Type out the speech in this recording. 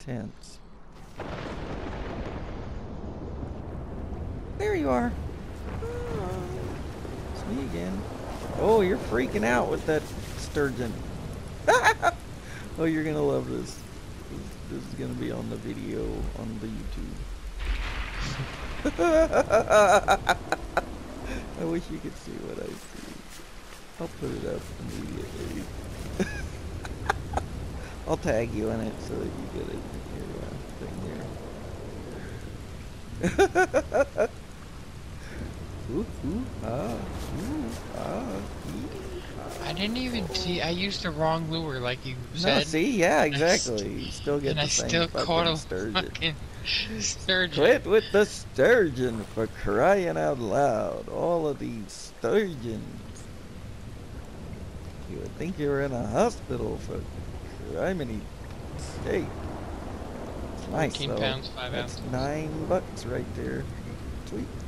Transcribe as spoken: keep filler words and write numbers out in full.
tense. There you are. Oh, it's me again. Oh, you're freaking out with that sturgeon. Oh, you're gonna love this. This is gonna be on the video on the YouTube. I wish you could see what I see. I'll put it up immediately. I'll tag you in it so that you get it in your uh, thing there. Ooh, ooh, ah, ooh, ah, ee, ah. I didn't even see. I used the wrong lure, like you said. No, see, yeah, exactly. You still get and the I same still fucking caught a sturgeon. fucking sturgeon. Quit with the sturgeon, for crying out loud. All of these sturgeons. You would think you were in a hospital for criminy sake. It's nice, fourteen though. pounds, five That's ounces. nine bucks right there. Sweet.